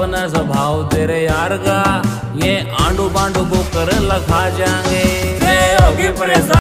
अपना स्वभाव तेरे यार का, ये आंडू पांडू को कर लखा जाएंगे।